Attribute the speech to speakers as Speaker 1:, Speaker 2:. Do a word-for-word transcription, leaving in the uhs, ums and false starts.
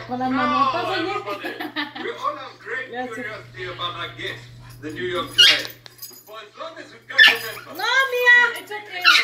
Speaker 1: Con las manotas,
Speaker 2: Hello,
Speaker 1: oye.
Speaker 2: everybody. We all have great
Speaker 1: Yes.
Speaker 2: curiosity about our guest, the New York Giants. For as long as we can remember.
Speaker 1: No, mía.
Speaker 3: It's okay.